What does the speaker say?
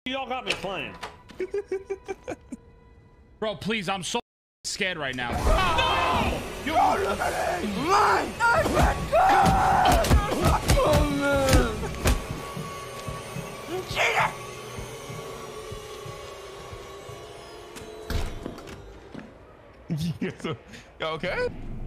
Y'all got me playing. Bro, please, I'm so scared right now. No! Yo, look at it! Mine! Oh, man! You cheated! You okay?